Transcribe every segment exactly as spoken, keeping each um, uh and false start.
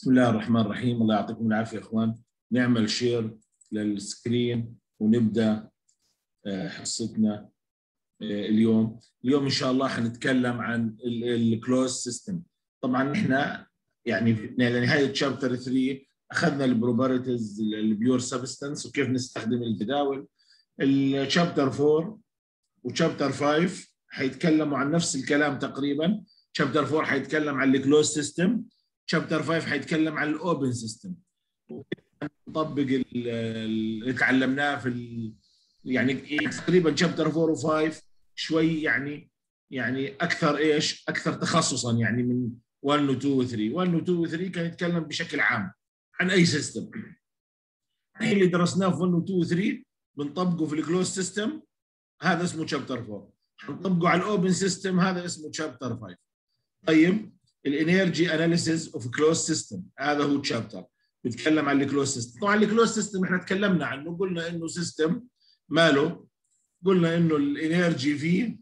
بسم الله الرحمن الرحيم. الله يعطيكم العافية يا إخوان. نعمل شير للسكرين ونبدأ حصتنا اليوم. اليوم إن شاء الله حنتكلم عن الكلوز سيستم. طبعا إحنا يعني في نهاية شابتر ثلاثة أخذنا البروبرتيز البيور سبستانس وكيف نستخدم الجداول. الشابتر أربعة وشابتر خمسة حيتكلموا عن نفس الكلام تقريبا. شابتر أربعة حيتكلم عن الكلوز سيستم، شابتر خمسة حيتكلم عن الاوبن سيستم. نطبق اللي تعلمناه في ال... يعني تقريبا شابتر أربعة و5 شوي يعني يعني اكثر ايش اكثر تخصصا، يعني من واحد و اثنين و ثلاثة. واحد و اثنين و ثلاثة كان يتكلم بشكل عام عن اي سيستم. الحين اللي درسناه في واحد و اثنين و ثلاثة بنطبقه في الكلوز سيستم، هذا اسمه شابتر أربعة. حنطبقه على الاوبن سيستم، هذا اسمه شابتر خمسة. طيب الانرجي اناليسيز اوف كلوز سيستم، هذا هو تشابتر بيتكلم عن الكلوز سيستم. طبعا الكلوز سيستم احنا تكلمنا عنه، قلنا انه سيستم ماله، قلنا انه الانرجي فيه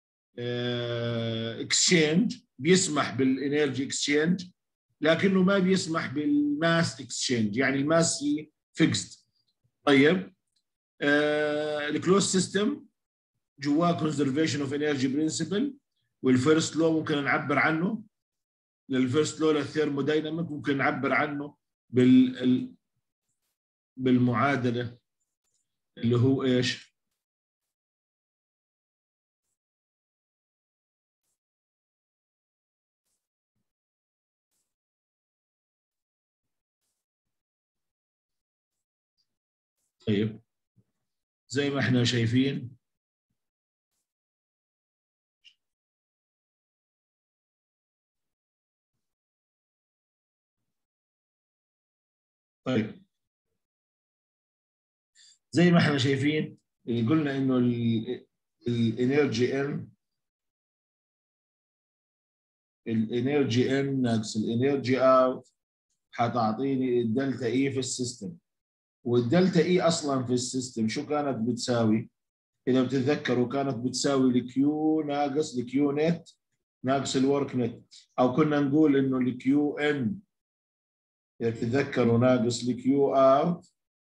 اكسشينج، بيسمح بالانرجي اكسشينج لكنه ما بيسمح بالماس اكسشينج، يعني الماس فيكسد. طيب الكلوز سيستم جواه كونزرفيشن اوف انرجي برنسبل، والفيرست لو ممكن نعبر عنه للفيرست لو للثيرمودايناميك ممكن نعبر عنه بال بالمعادله اللي هو ايش؟ طيب زي ما احنا شايفين طيب زي ما احنا شايفين اللي قلنا انه الانرجي ان الانرجي ان ناقص الانرجي اوت حتعطيني الدلتا اي في السيستم. والدلتا اي اصلا في السيستم شو كانت بتساوي؟ اذا بتتذكروا كانت بتساوي الكيو ناقص الكيو نت ناقص الورك نت، او كنا نقول انه الكيو ان اذا بتتذكروا ناقص الكيو اوت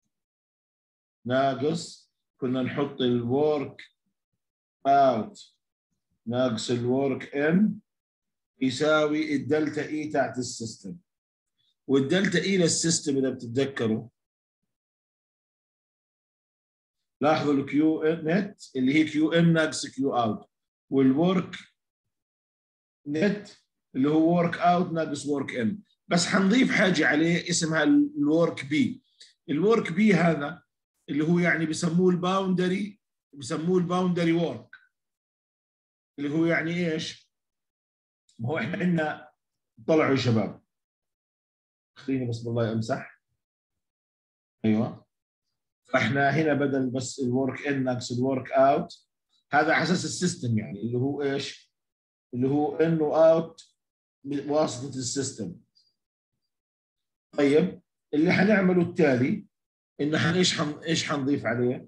ناقص، كنا نحط الورك اوت ناقص الورك ان يساوي الدلتا اي تحت السيستم. والدلتا اي للسيستم اذا بتتذكروا لاحظوا الكيو نت اللي هي كيو ان ناقص كيو اوت، والورك نت اللي هو ورك اوت ناقص ورك ان. بس حنضيف حاجه عليه اسمها الورك بي. الورك بي هذا اللي هو يعني بسموه الباوندري، بسموه الباوندري وورك، اللي هو يعني ايش؟ ما هو احنا عندنا، طلعوا يا شباب خليني بس بالله امسح. ايوه، فاحنا هنا بدل بس الورك ان ناقص الورك اوت، هذا على اساس السيستم، يعني اللي هو ايش؟ اللي هو ان واوت بواسطه السيستم. طيب اللي حنعمله التالي انه حن ايش حن ايش حنضيف عليه؟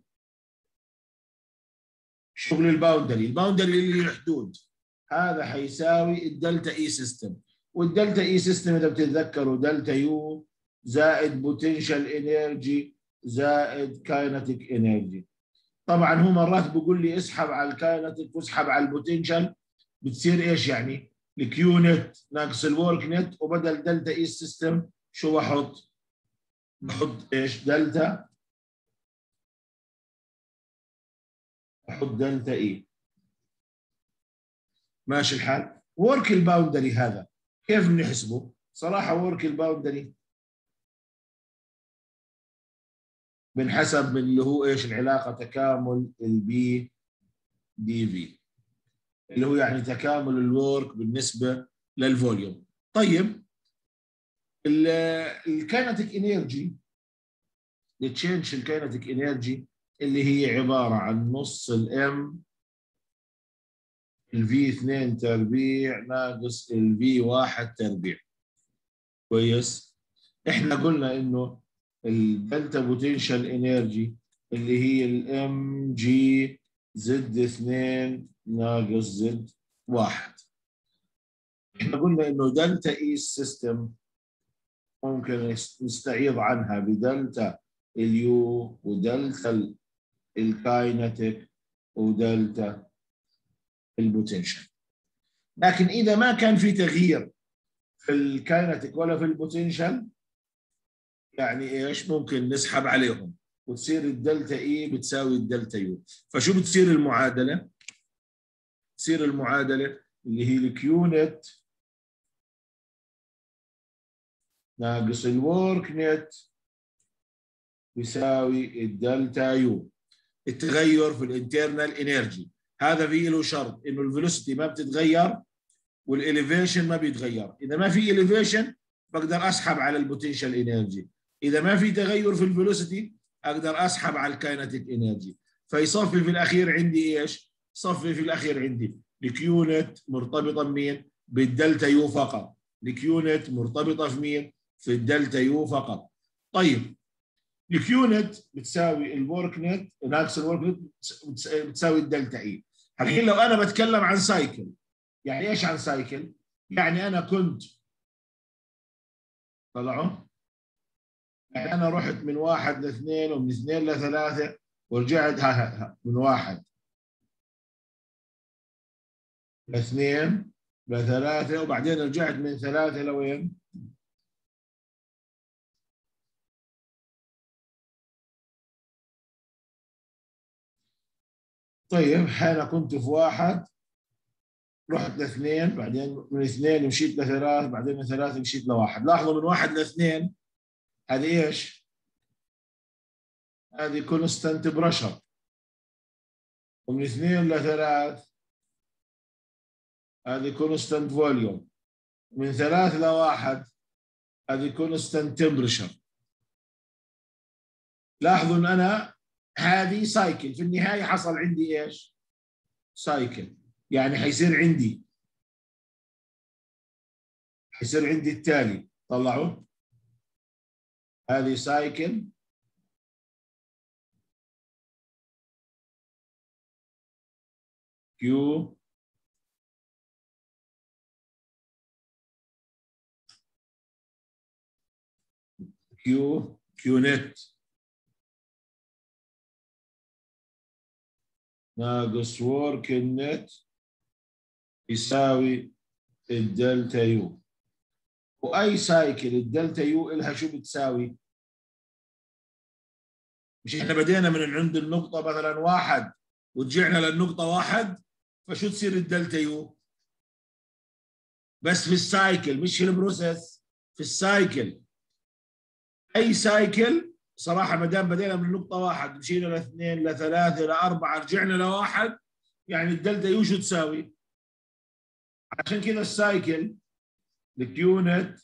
شغل الباوندري. الباوندري اللي هي الحدود، هذا حيساوي الدلتا اي سيستم. والدلتا اي سيستم اذا بتتذكروا دلتا يو زائد بوتنشال انرجي زائد كاينتيك انرجي. طبعا هو مرات بيقول لي اسحب على الكاينتيك واسحب على البوتنشال، بتصير ايش يعني؟ الكيو نت ناقص الورك نت، وبدل دلتا اي سيستم شو بحط؟ بحط ايش؟ دلتا، بحط دلتا اي. ماشي الحال. ورك الباوندري هذا كيف بنحسبه؟ صراحه ورك الباوندري بنحسب من اللي هو ايش؟ العلاقه تكامل البي دي في، اللي هو يعني تكامل الورك بالنسبه للفوليوم. طيب الكاينتيك انرجي، التشينج الكاينتيك انرجي اللي هي عباره عن نص الام الفي اثنين تربيع ناقص الفي واحد تربيع. كويس؟ احنا قلنا انه الدلتا بوتنشال انرجي اللي هي الام جي زد اثنين ناقص زد واحد. احنا قلنا انه دلتا اي سيستم ممكن نستعيض عنها بدلتا اليو ودلتا الكاينتيك ودلتا البوتنشال. لكن إذا ما كان في تغيير في الكاينتيك ولا في البوتنشال يعني إيش؟ ممكن نسحب عليهم وتصير الدلتا إي بتساوي الدلتا يو. فشو بتصير المعادلة؟ تصير المعادلة اللي هي الكيو نت ناقص الورك نت يساوي الدلتا يو. التغير في الانترنال انرجي هذا فيه له شرط انه الفيلوسيتي ما بتتغير والاليفيشن ما بيتغير. اذا ما في اليفيشن بقدر اسحب على البوتنشال انرجي، اذا ما في تغير في الفيلوسيتي اقدر اسحب على الكاينتيك انرجي. فيصفي في الاخير عندي ايش؟ صفي في الاخير عندي الكيو نت مرتبطه بمين؟ بالدلتا يو فقط. الكيو نت مرتبطه في مين؟ في الدلتا يو فقط. طيب الكيو نت بتساوي الورك نت ناقص الورك نت بتساوي الدلتا اي. الحين لو انا بتكلم عن سايكل، يعني ايش عن سايكل؟ يعني انا كنت طلعوا يعني انا رحت من واحد لاثنين ومن اثنين لثلاثه ورجعت ها ها ها من واحد لاثنين لثلاثه وبعدين رجعت من ثلاثه لوين؟ طيب انا كنت في واحد رحت لاثنين بعدين من اثنين مشيت لثلاث بعدين من ثلاثه مشيت لواحد. لاحظوا من واحد لاثنين هذه ايش؟ هذه كونستانت بريشر. ومن اثنين لثلاث هذه كونستانت فوليوم. من ثلاث لواحد هذه كونستانت تمبريشر. لاحظوا ان انا هذه سايكل، في النهايه حصل عندي ايش؟ سايكل. يعني حيصير عندي حيصير عندي التالي طلعوا هذه سايكل كيو كيو كيو نت ناقص ورك النت يساوي الدلتا يو. واي سايكل الدلتا يو لها شو بتساوي؟ مش احنا بدينا من عند النقطه مثلا واحد ورجعنا للنقطه واحد، فشو تصير الدلتا يو؟ بس في السايكل مش في البروسيس، في السايكل. اي سايكل صراحه ما دام بدينا من نقطه واحد مشينا لاثنين لثلاثه لاربعه رجعنا لواحد، يعني الدلتا يو شو تساوي؟ عشان كذا السايكل الكيو نت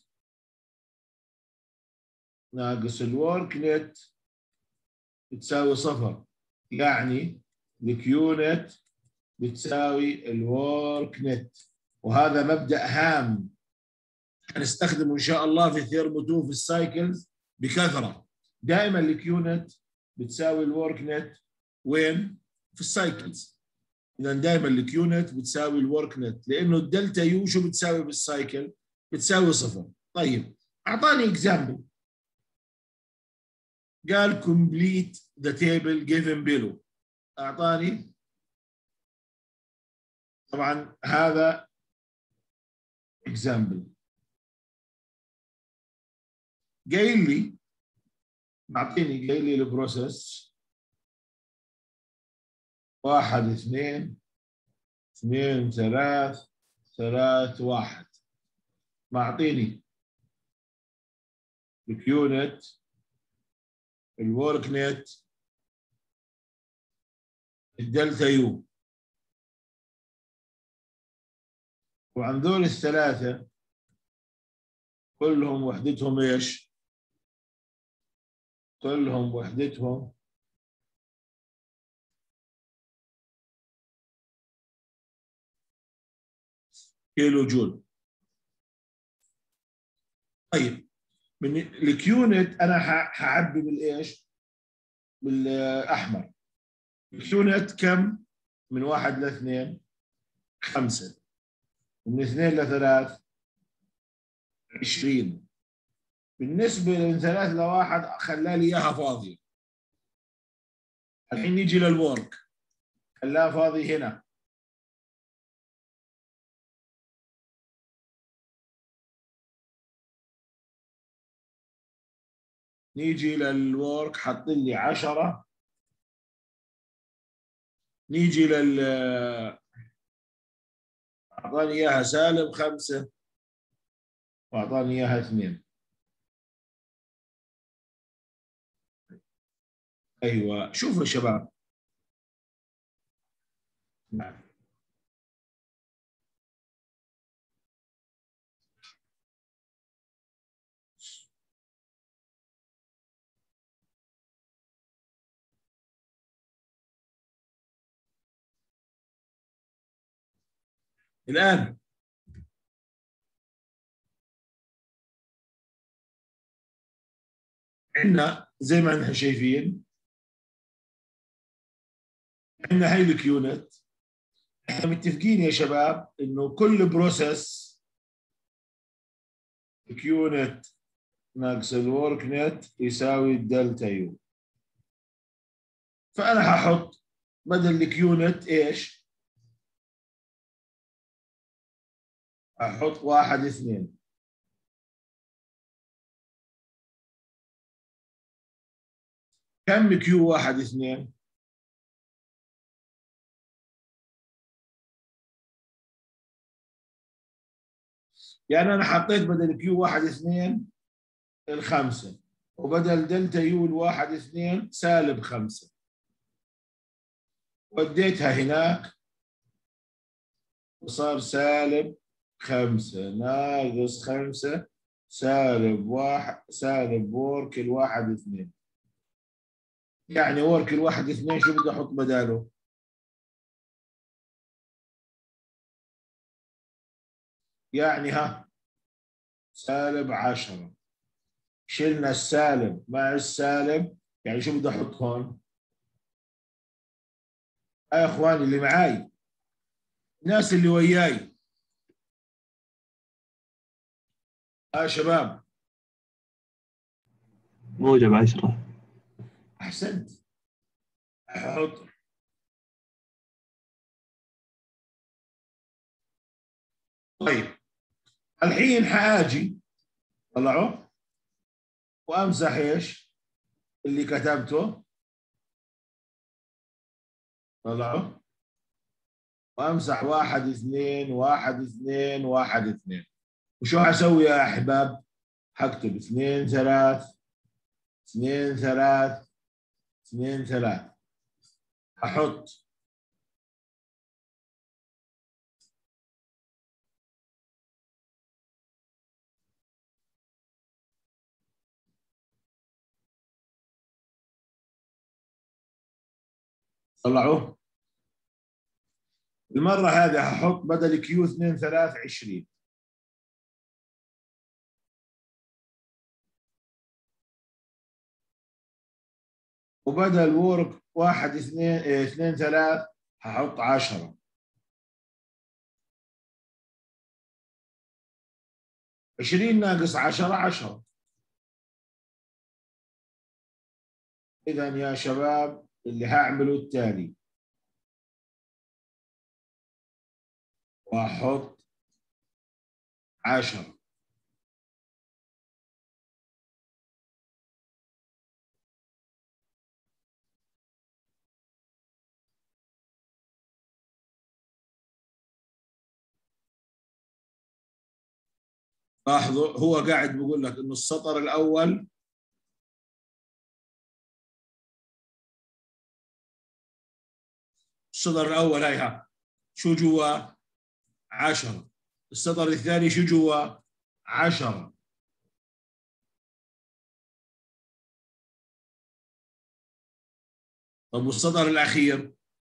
ناقص الورك نت بتساوي صفر. يعني الكيو نت بتساوي الورك نت. وهذا مبدأ هام هنستخدمه ان شاء الله في ثيرمو اتنين في السايكلز بكثره. دائما الكيو نت بتساوي الورك نت وين؟ في السايكلز. اذا دائما الكيو نت بتساوي الورك نت، لانه الدلتا يو شو بتساوي بالسايكل؟ بتساوي صفر. طيب اعطاني اكزامبل، قال complete the table given below. اعطاني طبعا هذا اكزامبل، قايل لي معطيني قايل لي البروسيس واحد اثنين اثنين ثلاث ثلاث واحد. معطيني الكيو نت الورك نت الدلتا يو. وعن ذول الثلاثة كلهم وحدتهم ايش؟ كلهم وحدتهم كيلو جول. طيب من الكيو نت انا حعبي بالايش؟ بالاحمر. الكيو نت كم؟ من واحد لاثنين خمسة، ومن اثنين لثلاث عشرين، بالنسبة من ثلاث لواحد خلى لي إياها فاضية. الحين نيجي للورك، خلاها فاضي هنا. نيجي للورك حط لي عشرة. نيجي لل أعطاني إياها سالب خمسة وأعطاني إياها اثنين. أيوة شوفوا يا شباب. نعم. الآن عندنا زي ما نحن شايفين، عندنا هاي الكيونت. احنا متفقين يا شباب انه كل بروسيس كيونت ناقص الورك نت يساوي الدلتا يو. فانا هحط بدل الكيونت ايش؟ هحط واحد اثنين. كم كيو واحد اثنين؟ يعني انا حطيت بدل كيو واحد اثنين الخمسه، وبدل دلتا يو الواحد اثنين سالب خمسه. وديتها هناك وصار سالب خمسه ناقص خمسه سالب واحد سالب وورك الواحد اثنين. يعني وورك الواحد اثنين شو بدي احط بداله؟ يعني ها سالب عشرة. شلنا السالب مع السالب، يعني شو بدي احط هون؟ يا اخواني اللي معاي، الناس اللي وياي، ها شباب. موجب عشرة. احسنت. احط طيب الحين حاجي طلعوا وامسح ايش اللي كتبته، طلعوا وامسح واحد اثنين واحد اثنين واحد اثنين. وشو حسوي يا احباب؟ حكتب اثنين ثلاث اثنين ثلاث اثنين ثلاث. احط طلعوه. المرة هذه هحط بدل كيو اثنين ثلاث عشرين. وبدل وورك واحد اثنين اه اثنين ثلاث هحط عشرة. عشرين ناقص عشرة عشرة. إذا يا شباب اللي هعمله التالي، وأحط عشرة. لاحظوا هو قاعد بيقول لك إنه السطر الأول السطر الأول هاي ها شو جوا؟ عشرة. السطر الثاني شو جوا؟ عشرة. طب والسطر الأخير؟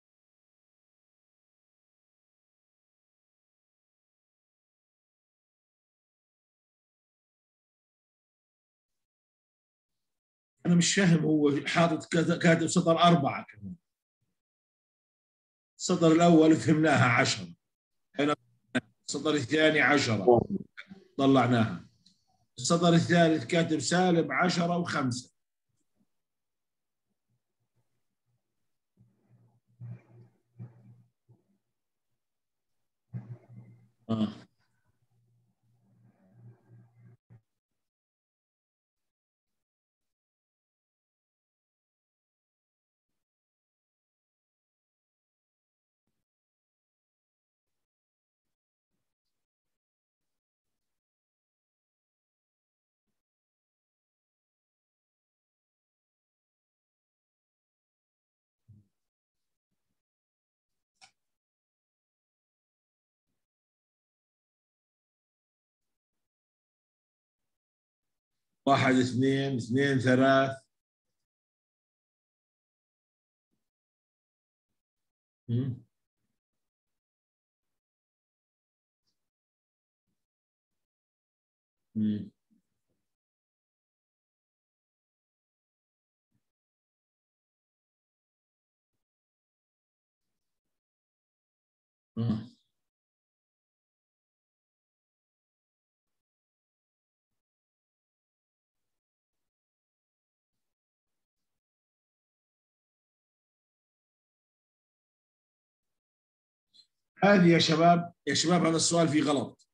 أنا مش فاهم، هو حاطط كاتب سطر أربعة كمان. السطر الأول فهمناها عشرة، السطر الثاني عشرة طلعناها. السطر الثالث كاتب سالب عشرة وخمسة. آه. واحد اثنين اثنين ثلاث. مم. مم. آه. هذه يا شباب يا شباب هذا السؤال فيه غلط.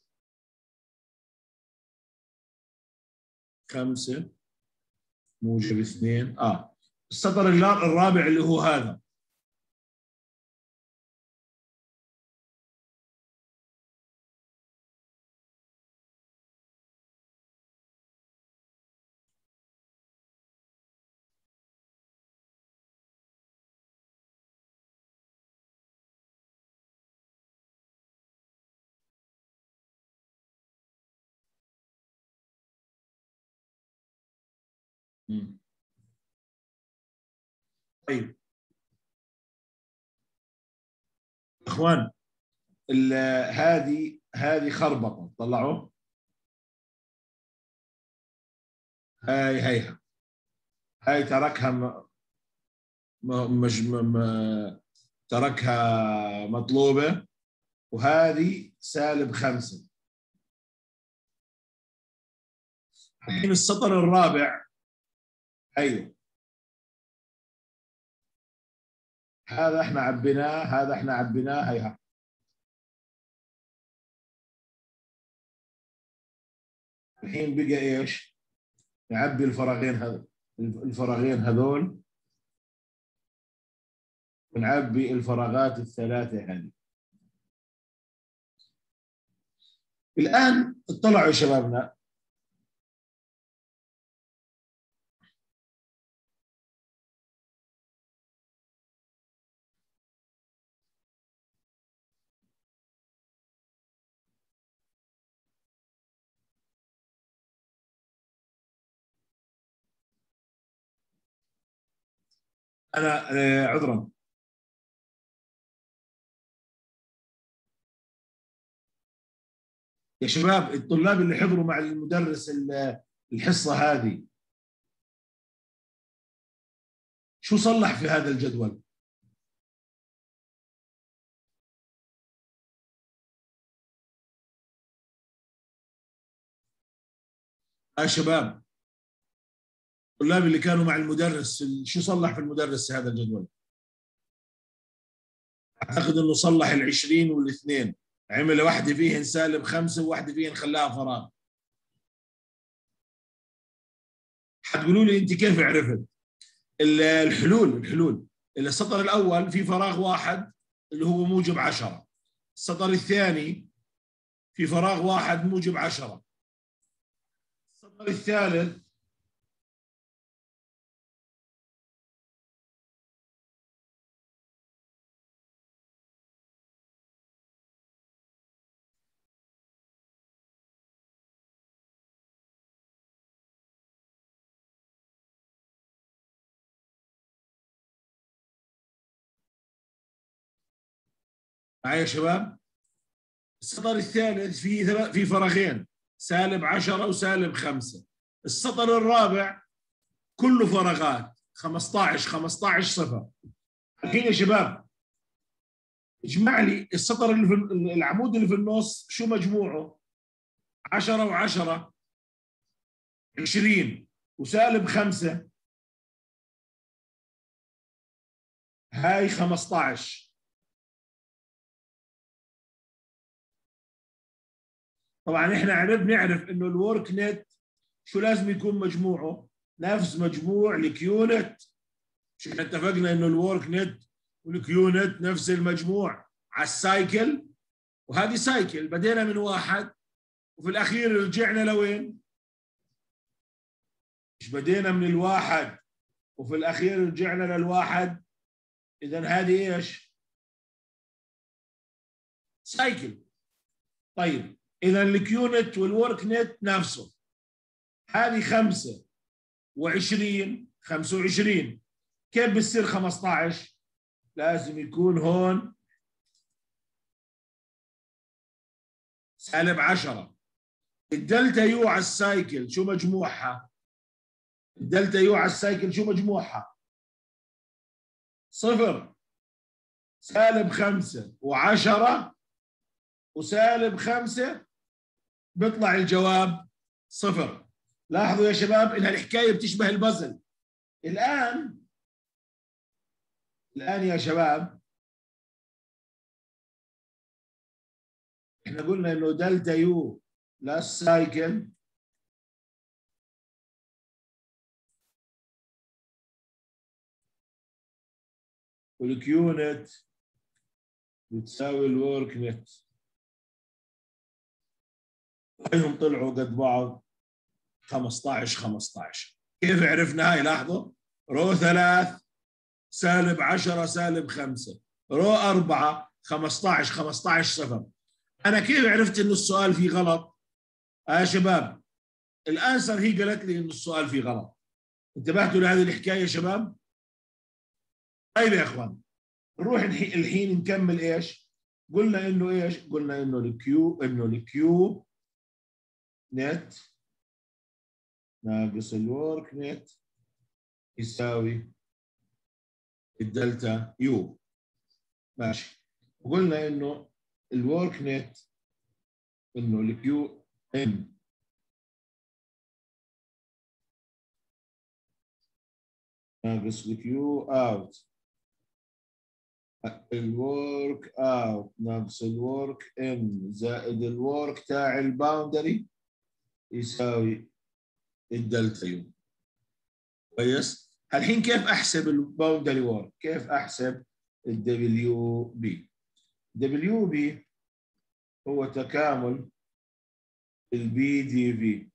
خمسة موجب اثنين. اه السطر الرابع اللي هو هذا. مم. طيب اخوان، هذه هذه خربطه طلعوا. هاي هيها هاي تركها م... م... مش م... م... تركها مطلوبه، وهذه سالب خمسه. الحين السطر الرابع. ايوه هذا احنا عبيناه، هذا احنا عبيناه. هيها الحين بقى ايش؟ نعبي الفراغين هذا، الفراغين هذول، ونعبي الفراغات الثلاثه هذه. الان اطلعوا يا شبابنا. انا آه، عذرا. يا شباب الطلاب اللي حضروا مع المدرس الحصه هذه، شو صلح في هذا الجدول؟ يا شباب الطلاب اللي كانوا مع المدرس، شو صلح في المدرس هذا الجدول؟ اعتقد انه صلح العشرين والاثنين، عمل واحده فيهن سالب خمسه وواحده فيهن خلاها فراغ. حتقولوا لي انت كيف عرفت؟ الحلول الحلول السطر الاول في فراغ واحد اللي هو موجب عشرة، السطر الثاني في فراغ واحد موجب عشرة، السطر الثالث معايا يا شباب؟ السطر الثالث في في فراغين سالب عشرة وسالب خمسة، السطر الرابع كله فراغات خمسطعش خمسطعش صفر. الحين يا شباب اجمع لي السطر اللي في العمود اللي في النص شو مجموعه؟ عشرة و10 عشرين وسالب خمسة هاي خمسة عشر. طبعا احنا عرف نعرف انه الورك نت شو لازم يكون مجموعه نفس مجموع الكيونت. مش احنا اتفقنا انه الورك نت والكيونت نفس المجموع على السايكل، وهذه سايكل بدينا من واحد وفي الاخير رجعنا لوين؟ مش بدينا من الواحد وفي الاخير رجعنا للواحد؟ اذا هذه ايش؟ سايكل. طيب اذا الكيونت والورك نت نفسه، هذه خمسة وعشرين خمسة وعشرين، كيف بتصير خمسة عشر؟ لازم يكون هون سالب عشرة. الدلتا يو على السايكل شو مجموعها؟ الدلتا يو على السايكل شو مجموعها؟ صفر. سالب خمسة وعشرة وسالب خمسة بيطلع الجواب صفر. لاحظوا يا شباب إن الحكاية بتشبه البازل. الآن الآن يا شباب احنا قلنا إنه دلتا يو للسايكل والكيو نت بتساوي الورك نت، وهم طلعوا قد بعض خمسة عشر خمسة عشر. كيف عرفنا هاي؟ لاحظوا رو ثلاث سالب عشرة سالب خمسة، رو أربعة خمسة عشر خمسة عشر صفر. أنا كيف عرفت إنه السؤال فيه غلط؟ آه يا شباب الأنسر هي قالت لي إنه السؤال فيه غلط. انتبهتوا لهذه الحكاية يا شباب؟ طيب يا إخوان نروح الحين نكمل إيش؟ قلنا إنه إيش؟ قلنا إنه الكيو إنه الكيو نت ناقص الورك نت يساوي الدلتا يو. ماشي. وقلنا انه الورك نت انه الكيو ان ناقص الكيو اوت، الورك اوت ناقص الورك ان زائد الورك تاع الباوندري يساوي الدلتا يو. كويس؟ الحين كيف احسب الباوندري وورك؟ كيف احسب الدبليو بي؟ دبليو بي هو تكامل البي دي في.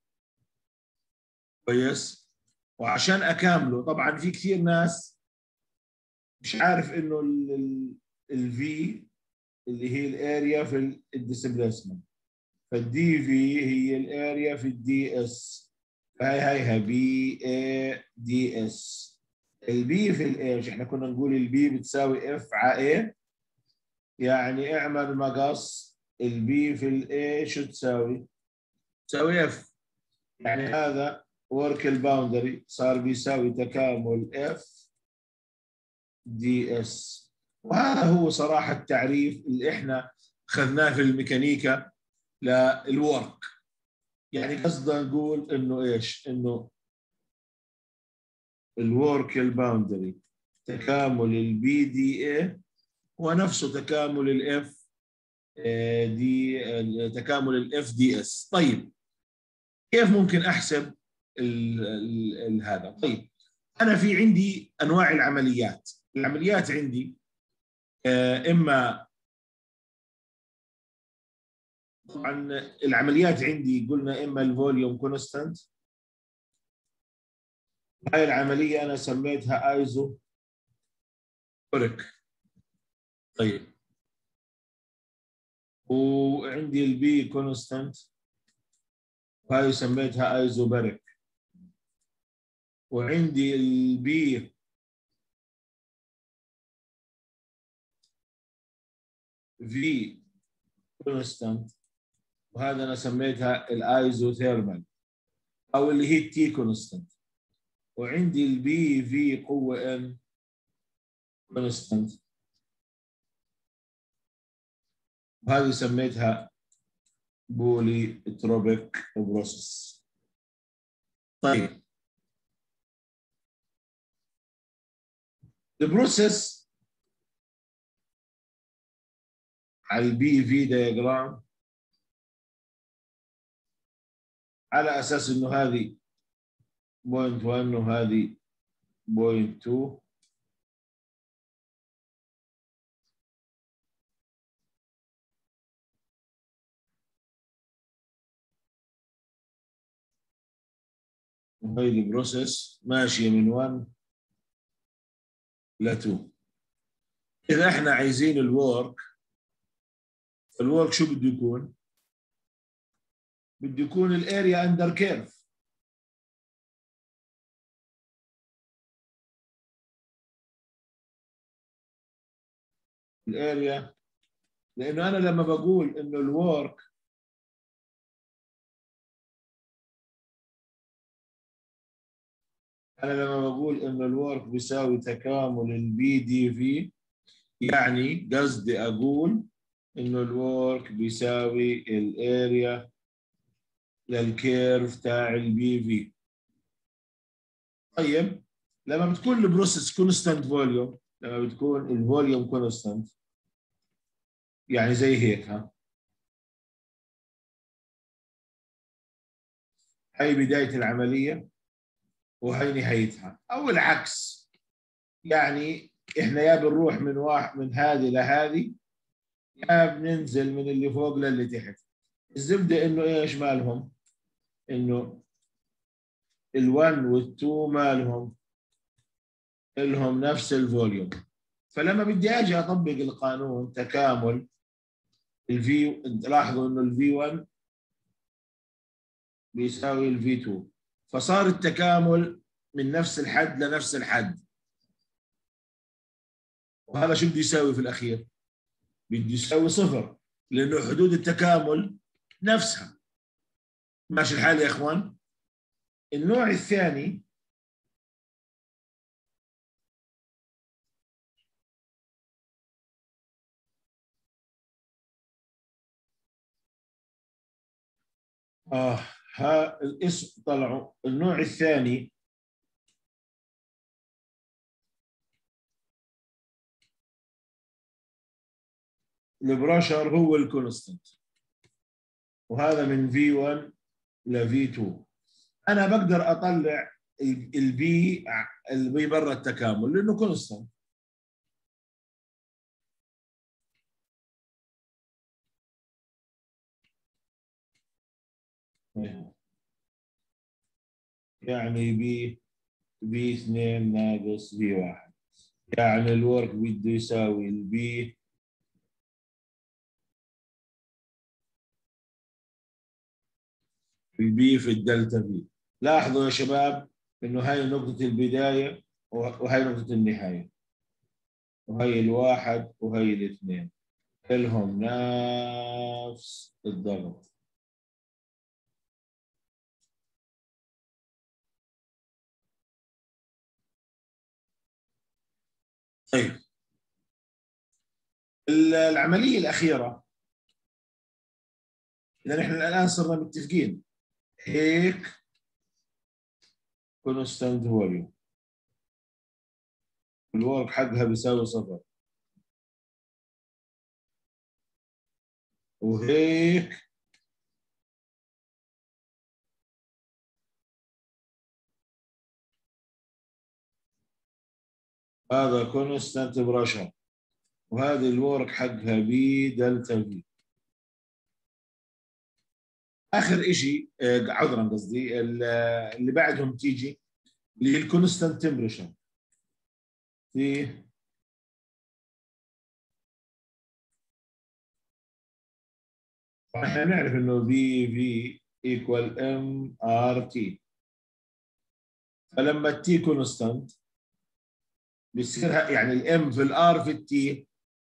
كويس؟ وعشان اكامله طبعا في كثير ناس مش عارف انه الفي اللي هي الاريا في الديسبليسمنت، فالدي في هي الاريا في الدي اس، فهي هيها بي اي دي اس. البي في الايش؟ احنا كنا نقول البي بتساوي اف على ايه، يعني اعمل مقص البي في الاي شو تساوي؟ تساوي اف. يعني هذا ورك الباوندري صار بيساوي تكامل اف دي اس. وهذا هو صراحه التعريف اللي احنا اخذناه في الميكانيكا للورك. يعني قصدنا نقول انه ايش؟ انه الورك الباوندري تكامل البي دي اي هو نفسه تكامل الاف دي تكامل الاف دي اس. طيب كيف ممكن احسب ال ال ال هذا؟ طيب انا في عندي انواع العمليات. العمليات عندي اما طبعا العمليات عندي قلنا اما الفوليوم كونستانت، هاي العمليه انا سميتها ايزو بوريك. طيب وعندي البي كونستانت وهاي سميتها ايزوباريك، وعندي البي في كونستانت وهذا انا سميتها الايزوثيرمال او اللي هي التي كونستانت، وعندي البي في قوه ان كونستانت وهذه سميتها بولي تروبيك بروسيس. طيب البروسيس على البي في دياجرام على اساس انه هذه بوينت واحد وهذه بوينت اتنين، وهي البروسيس ماشيه من واحد ل اتنين. اذا احنا عايزين الورك، الورك شو بده يكون؟ بده يكون الاريا اندر كيرف. الاريا، لانه انا لما بقول انه الورك انا لما بقول انه الورك بيساوي تكامل البي دي في، يعني قصدي اقول انه الورك بيساوي الاريا للكيرف تاع البي في. طيب لما بتكون البروسيس كونستانت فوليوم، لما بتكون الفوليوم كونستانت، يعني زي هيك، ها هي بدايه العمليه وهي نهايتها، او العكس. يعني احنا يا بنروح من واحد من هذه لهذه، يا بننزل من اللي فوق للي تحت. الزبده انه ايش مالهم؟ انه ال1 وال2 مالهم لهم نفس الفوليوم. فلما بدي اجي اطبق القانون تكامل الفي، لاحظوا انه الفي واحد بيساوي الفي اتنين، فصار التكامل من نفس الحد لنفس الحد. وهذا شو بده يساوي في الاخير؟ بده يساوي صفر، لانه حدود التكامل نفسها. ماشي الحال يا اخوان؟ النوع الثاني اه ها الاسم طلعوا. النوع الثاني البراشر هو الكونستنت، وهذا من في واحد ل في اتنين. انا بقدر اطلع البي البي برا التكامل لانه كونستنت. يعني بي بي اثنين ناقص بي واحد، يعني الورك بده يساوي البي البي في الدلتا بي. لاحظوا يا شباب انه هاي نقطة البداية وهي نقطة النهاية، وهي الواحد وهي الاثنين لهم نفس الضغط. طيب العملية الأخيرة، إذا نحن الآن صرنا متفقين هيك كونستانت فوليوم، الورك حقها بيساوي صفر، وهيك هذا كونستانت برشر، وهذه الورك حقها بي دلتا في. اخر شيء عذرا قصدي اللي بعدهم تيجي اللي هي الكونستانت تمبرشر. في احنا نعرف انه في في ايكوال ام ار تي، فلما التي كونستانت بيصير يعني الام في الار في التي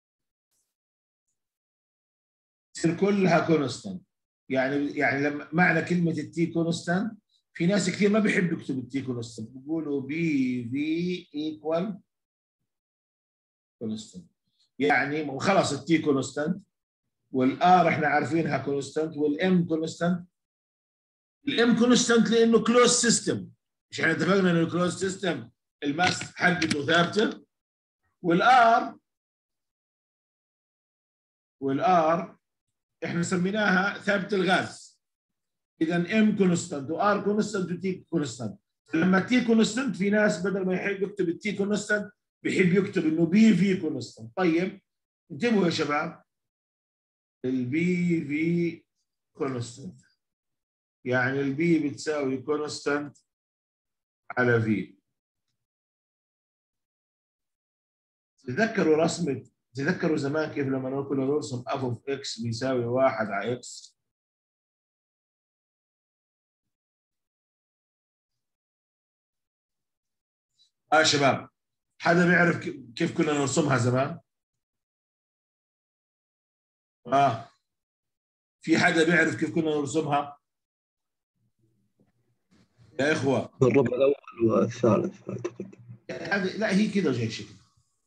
تصير كلها كونستانت. يعني يعني لما معنى كلمه التي كونستانت، في ناس كثير ما بيحبوا يكتبوا التي كونستانت، بيقولوا بي في ايكوال كونستانت. يعني خلاص التي كونستانت والار احنا عارفينها كونستانت والام كونستانت، الام كونستانت لانه كلوز سيستم، مش احنا اتفقنا ان الكلوز سيستم الماس حقته ثابته، والار والار احنا سميناها ثابت الغاز. اذا ام كونستانت وار كونستانت وتي كونستانت. لما تي كونستانت في ناس بدل ما يحب يكتب التي كونستانت بيحب يكتب انه بي في كونستانت. طيب انتبهوا يا شباب، البي في كونستانت يعني البي بتساوي كونستانت على في. تذكروا رسمة، تذكروا زمان كيف لما كنا نرسم اف اوف اكس بيساوي واحد على اكس؟ اه شباب، حدا بيعرف كيف كنا نرسمها زمان؟ اه في حدا بيعرف كيف كنا نرسمها يا اخوه؟ الربع الاول والثالث اعتقد. هذه لا هي كده زي شكل.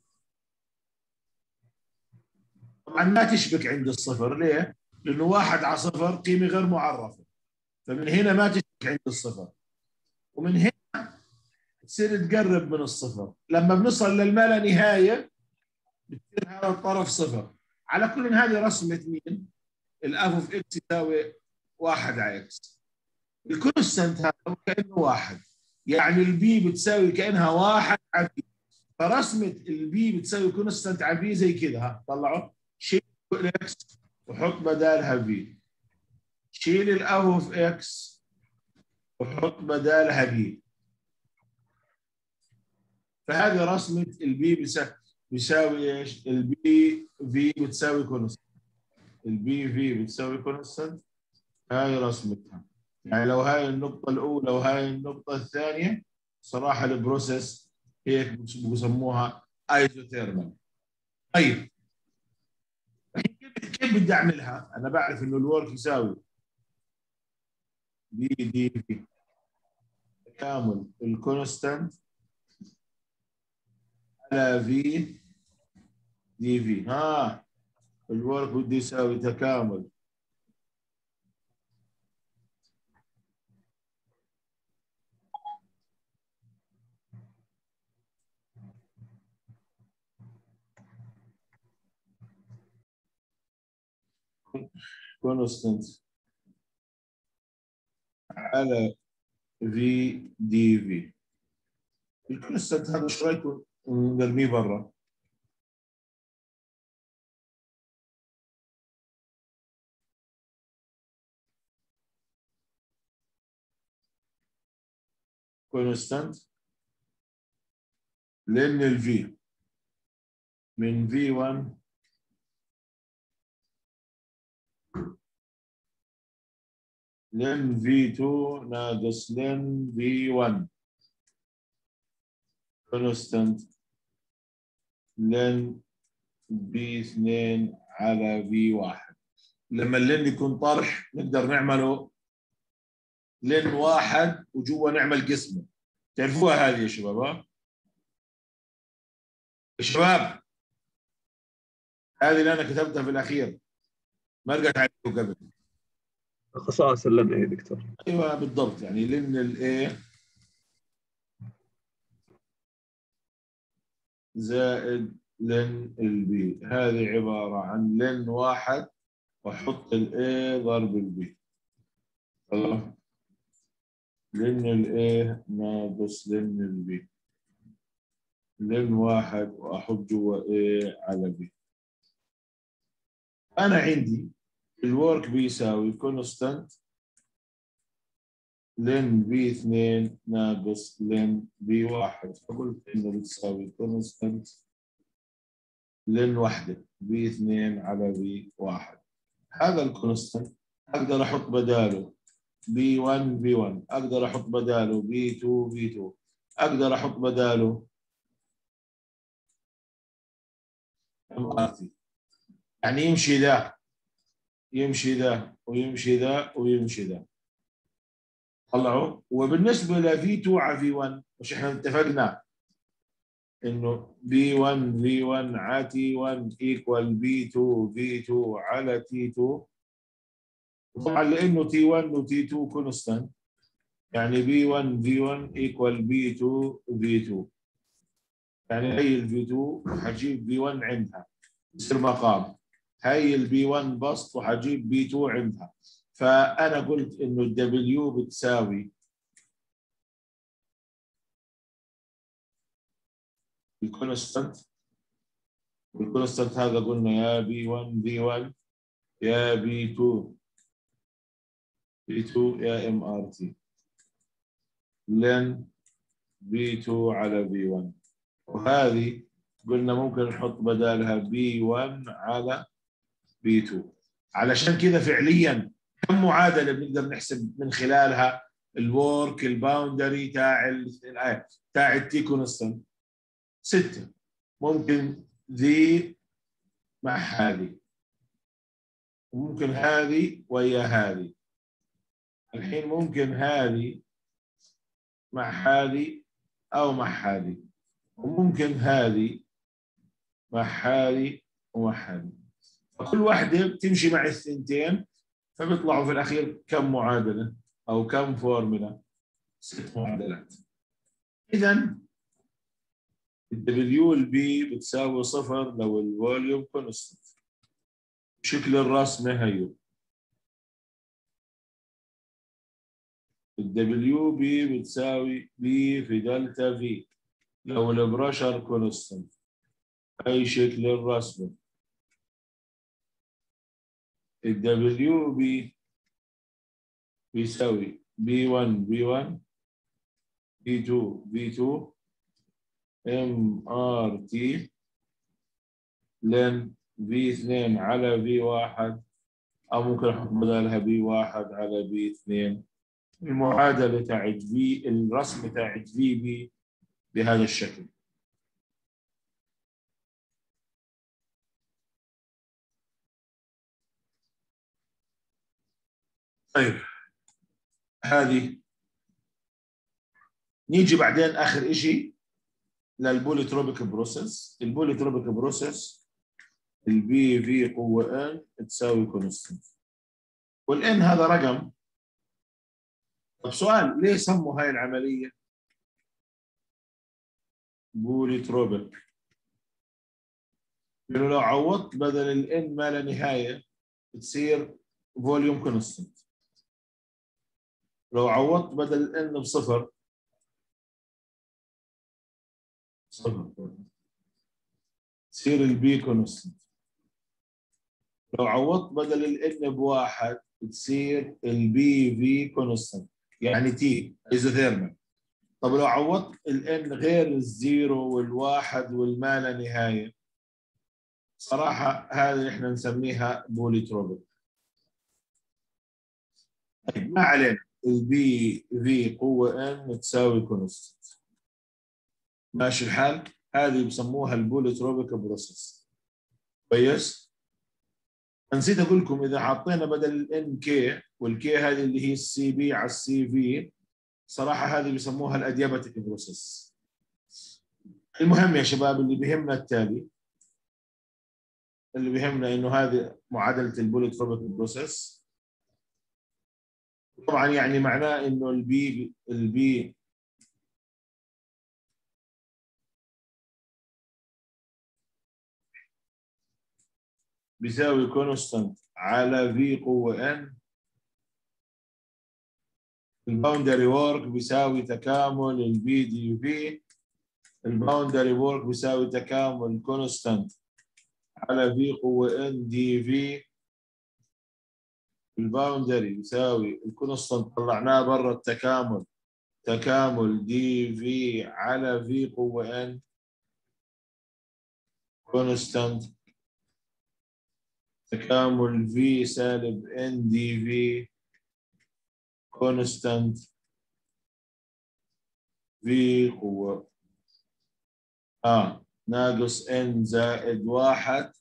طبعا ما تشبك عند الصفر، ليه؟ لانه واحد على صفر قيمه غير معرفه، فمن هنا ما تشبك عند الصفر، ومن هنا تصير تقرب من الصفر. لما بنصل للما لا نهايه بتصير هذا الطرف صفر. على كل هذه رسمه مين؟ الاف اوف اكس يساوي واحد على اكس. الكونستنت هذا كانه واحد، يعني البي بتساوي كانها واحد على بي. فرسمه البي بتساوي كونستنت على بي زي كده، ها طلعوا، شيل الاكس وحط بدالها بي، شيل الاف اوف اكس وحط بدالها بي. فهذه رسمه البي بيساوي بيساوي ايش؟ البي في بتساوي كونستنت، البي في بتساوي كونستنت. هاي رسمتها. يعني لو هاي النقطة الأولى وهاي النقطة الثانية، صراحة البروسيس هيك بسموها ايزوثيرمال. طيب كيف بدي أعملها؟ أنا بعرف إنه الورك يساوي بي دي في تكامل الكونستانت على في دي في. ها الورك بده يساوي تكامل كونستانت على في دي في. الكونستانت هذا ايش رايكم نرميه برا؟ كونستانت لان الفي من في واحد لن في اتنين ناقص لن في واحد كونستانت لن في اثنين على في واحد. لما اللن يكون طرح نقدر نعمله لن واحد وجوا نعمل قسمه. تعرفوها هذه يا شباب؟ يا شباب هذه اللي انا كتبتها في الاخير، مرقت عليكم قبل. خصائص اللن ايه دكتور؟ ايوه بالضبط، يعني لن الايه زائد لن البي، هذه عباره عن لن واحد واحط الايه ضرب البي. خلاص، لن الايه ناقص لن البي، لن واحد واحط جوا ايه على بي. انا عندي الورك بيساوي كونستانت لن بي اثنين ناقص لن بي واحد، فقلت انه بتساوي كونستانت لن واحدة بي اثنين على بي واحد. هذا الكونستانت اقدر احط بداله بي واحد بي واحد، اقدر احط بداله بي اثنين بي اثنين، اقدر احط بداله ام ار تي. يعني يمشي ذا يمشي ذا ويمشي ذا ويمشي ذا. طلعوا. وبالنسبه ل في اثنين على في واحد مش احنا اتفقنا انه بي واحد في واحد على تي واحد ايكوال بي اثنين في اثنين على تي اثنين. طبعا لانه تي واحد وتي اتنين كونستانت، يعني بي واحد في واحد ايكوال بي اتنين في اتنين، يعني هي الفي اتنين حجيب بي واحد عندها يصير مقام، هي البي واحد بسط وحجيب بي اتنين عندها. فانا قلت انه الدبليو بتساوي الكونستانت، والكونستانت هذا قلنا يا بي واحد في واحد يا بي اتنين بي اتنين يا ام ار تي لن بي اتنين على بي واحد، وهذه قلنا ممكن نحط بدالها بي واحد على بي اتنين. علشان كده فعليا كم معادله بنقدر نحسب من خلالها الورك الباوندري تاع ال تاع التي كونستانت؟ سته. ممكن ذي مع هذه، وممكن هذه ويا هذه. الحين ممكن هذه مع هذه او مع هذه، وممكن هذه مع هذه ومع هذه. فكل واحده بتمشي مع الثنتين، فبيطلعوا في الاخير كم معادله او كم فورمولا؟ ست معادلات. اذا الدبليو البي بتساوي صفر لو الفوليوم كونستنت. شكل الرسمه هيو، الدبليو بي بتساوي بي في دلتا في لو البرشر كونستنت. اي شكل الرسمه، الدبليو بي بيساوي بي واحد بي واحد بي اتنين بي اتنين ام ار تي لن في اثنين على في واحد، او ممكن احط بدالها بي واحد على بي اثنين. المعادله تاعت في الرسم تاعت في بي بهذا الشكل. طيب هذه نيجي بعدين اخر شيء للبوليتروبيك بروسيس. البوليتروبيك بروسيس البي في قوه ان تساوي كونستنت، والان هذا رقم. طب سؤال، ليه سموا هاي العمليه بوليتروبيك؟ لانه لو عوضت بدل الان ما لا نهايه تصير فوليوم كونستنت، لو عوضت بدل الان بصفر صفر تصير البي كونستنت، لو عوضت بدل الان بواحد تصير البي في كونستنت يعني تي ايزوثيرمال. طب لو عوضت الان غير الزيرو والواحد والما لا نهايه، صراحه هذه احنا نسميها بوليتروبيك. طيب ما علينا، البي في قوه ان تساوي كونستنت، ماشي الحال. هذه بسموها البوليتروبيك بروسيس. كويس. نسيت اقول لكم اذا حطينا بدل الان كي، والكي هذه اللي هي السي بي على السي في، صراحه هذه بيسموها الادياباتيك بروسيس. المهم يا شباب اللي بيهمنا التالي، اللي بيهمنا انه هذه معادله البوليتروبيك بروسيس. طبعا يعني معناه انه البي البي بيساوي كونستانت على في قوه ان. الباوندري وورك بيساوي تكامل البي دي في. الباوندري وورك بيساوي تكامل كونستانت على في قوة ان دي في. الباوندري بيساوي الكونستانت طلعناه برا التكامل، تكامل دي في على في قوة ان كونستانت تكامل في سالب ان دي في كونستانت في قوة اه ناقص ان زائد واحد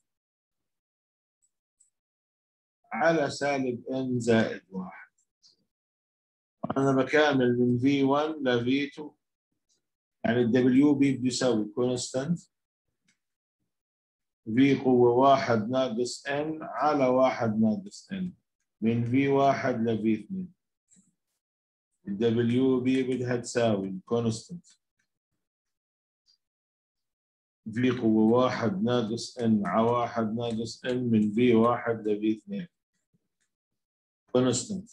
على سالب ان زائد واحد. أنا بكامل من في واحد ل في اثنين، يعني الدبليو بي بيساوي كونستانت في قوة واحد ناقص ان على واحد ناقص ان. من في واحد ل في اثنين. الدبليو بي بدها تساوي كونستنت في قوة واحد ناقص ان على واحد ناقص ان من في واحد ل في اثنين. كونستنت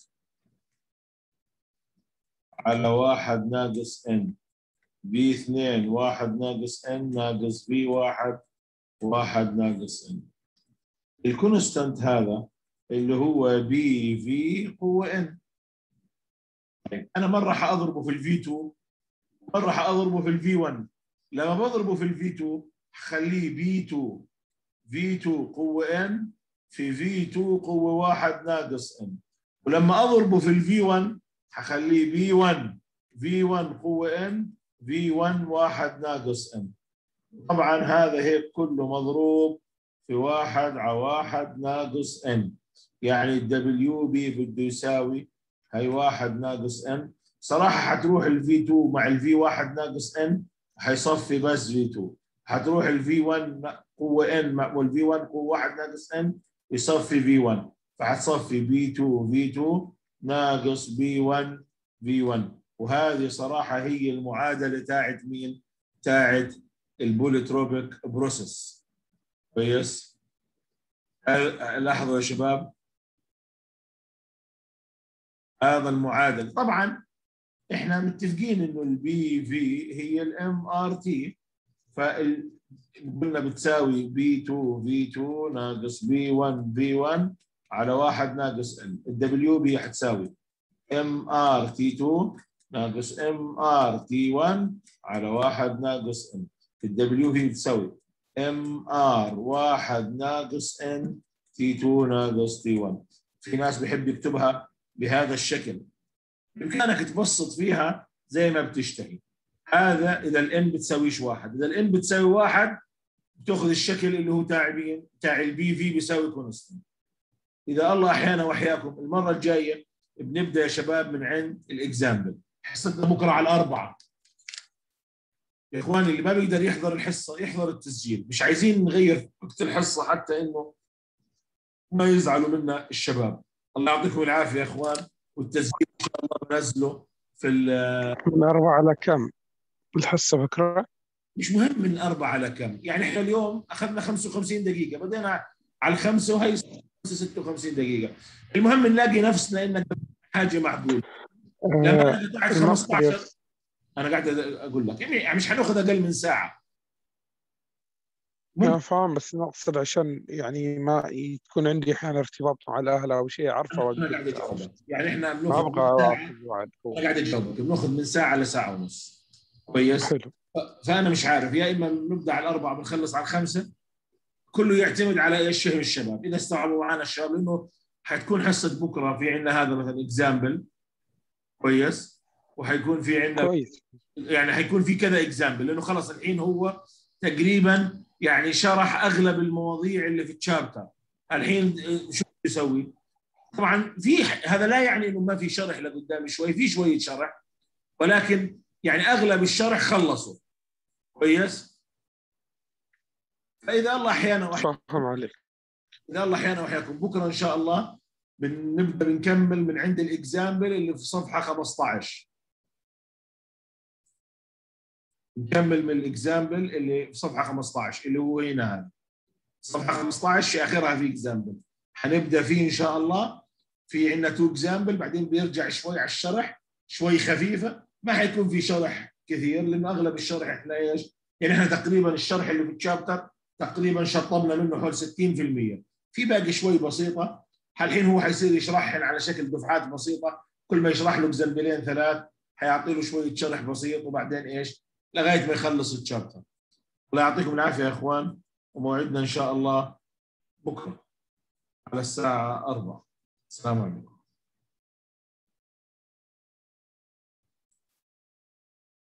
على واحد ناقص ان في اثنين واحد ناقص ان ناقص في واحد واحد ناقص ان. الكونستنت هذا اللي هو بي في قوة ان. طيب انا مرة حاضربه في الفي اثنين مرة حاضربه في الفي واحد. لما بضربه في الفي اثنين خليه بي اثنين في اثنين قوة ان في في اثنين قوة واحد ناقص ان. ولما اضربه في الفي واحد حخليه بي واحد في واحد قوة ان في واحد واحد ناقص ان. طبعا هذا هيك كله مضروب في واحد على واحد ناقص ان. يعني الدبليو بي بده يساوي هي واحد ناقص ان. صراحة حتروح الفي اثنين مع الفي واحد ناقص ان حيصفي بس في اثنين. حتروح الفي واحد قوة ان مع الفي واحد قوة واحد ناقص ان يصفي في واحد. فحتصفي بي اثنين في اثنين ناقص بي واحد في واحد. وهذه صراحة هي المعادلة تاعت مين؟ تاعت البوليتروبيك بروسيس. كويس؟ لاحظوا يا شباب هذا المعادل. طبعا احنا متفقين انه البي في هي الام ار تي. فقلنا بتساوي بي اثنين في اثنين ناقص بي واحد في واحد على واحد ناقص ان. الدبليو بي حتساوي ام ار تي اثنين ناقص ام ار تي واحد على واحد ناقص ان. الدبليو هي بتساوي ام ار واحد ناقص ان تي اثنين ناقص تي واحد. في ناس بيحب يكتبها بهذا الشكل. بإمكانك تبسط فيها زي ما بتشتهي. هذا إذا الان بتساويش واحد. إذا الان بتساوي واحد بتاخذ الشكل اللي هو تاع مين؟ تاع البي في بيساوي كونستنت. إذا الله أحيانا وحياكم المرة الجاية بنبدأ يا شباب من عند الإكزامبل. حصتنا بكرة على الأربعة. يا إخواني اللي ما بيقدر يحضر الحصة يحضر التسجيل. مش عايزين نغير وقت الحصة حتى إنه ما يزعلوا منا الشباب. الله يعطيكم العافية يا إخوان. والتسجيل إن شاء الله بنزله في من أربعة على كم الحصة بكرة؟ مش مهم من أربعة على كم. يعني إحنا اليوم أخذنا خمسة وخمسين دقيقة بدينا على الخمسة وهي ستة وخمسين دقيقة. المهم نلاقي نفسنا إنك حاجة معقولة. لما أنا قاعد خمسة عشر أنا قاعد أقول لك يعني مش حناخذ أقل من ساعة. أنا فاهم بس نقصد عشان يعني ما تكون عندي أحيانا ارتباط مع الأهل أو شيء أعرفه أنا قاعد أجاوبك. يعني إحنا ما بناخذ أبغى آخذ وعد. أنا قاعد أجاوبك بناخذ من ساعة لساعة ونص. كويس؟ حلو. فأنا مش عارف يا إما نبدأ على الأربعة بنخلص على الخمسة. كله يعتمد على ايش فهم الشباب. اذا استوعبوا معنا الشباب لانه حتكون حصه بكره في عندنا هذا مثلا اكزامبل. كويس؟ وحيكون في عندنا كويس. يعني حيكون في كذا اكزامبل لانه خلص الحين هو تقريبا يعني شرح اغلب المواضيع اللي في الشابتر. الحين شو يسوي؟ طبعا في هذا لا يعني انه ما في شرح لقدام شوي. في شويه شرح ولكن يعني اغلب الشرح خلصوا. كويس؟ فاذا الله احيانا فاهم عليك. إذا الله أحيانا وحياكم بكرة إن شاء الله بنبدأ بنكمل من عند الإكزامبل اللي في صفحة خمسة عشر. نكمل من الإكزامبل اللي في صفحة خمسة عشر اللي هو هنا هذا. صفحة خمسة عشر في آخرها في إكزامبل. حنبدأ فيه إن شاء الله. في عندنا تو إكزامبل بعدين بيرجع شوي على الشرح شوي خفيفة. ما حيكون في شرح كثير لأنه أغلب الشرح إحنا إيش؟ يعني إحنا تقريبا الشرح اللي في الشابتر تقريبا شطبنا منه حول ستين بالمئة. في باقي شوي بسيطة. الحين هو حيصير يشرحهم على شكل دفعات بسيطة. كل ما يشرح له اكزامبلين ثلاث حيعطي له شوية شرح بسيط وبعدين إيش لغاية ما يخلص الشابتر. الله يعطيكم العافية يا إخوان. وموعدنا إن شاء الله بكرة على الساعة أربعة. السلام عليكم.